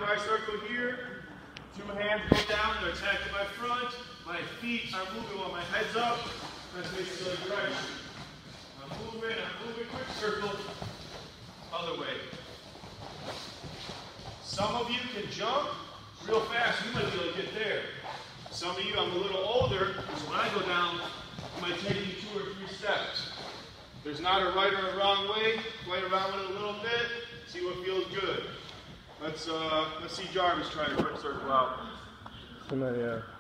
dry circle here. 2 hands go down, they're attacking my front. My feet are moving while my head's up. That's facing the other direction. I'm moving, quick circle. Other way. Some of you can jump real fast, you might be able to get there. Some of you, I'm a little older, so when I go down, it might take you 2 or 3 steps. There's not a right or a wrong way. Play around with it a little bit, see what feels good. Let's see Jarvis try to quick circle out. Yeah.